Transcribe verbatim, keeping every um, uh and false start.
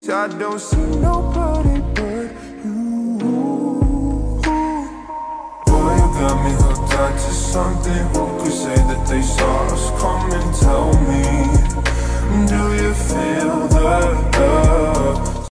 I don't see nobody but you. Boy, you got me hooked on to something. Who could say that they saw us? Come and tell me.